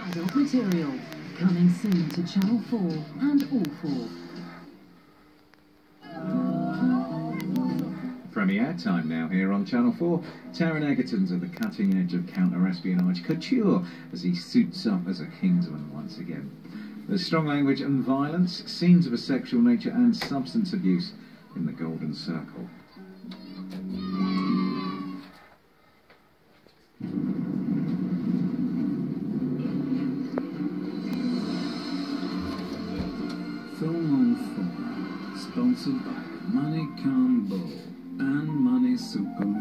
Adult material. Coming soon to Channel 4 and All 4. Premiere time now here on Channel 4. Taron Egerton's at the cutting edge of counter-espionage couture as he suits up as a kingsman once again. There's strong language and violence, scenes of a sexual nature and substance abuse in the Golden Circle. Film on 4, sponsored by Money Combo and Money Super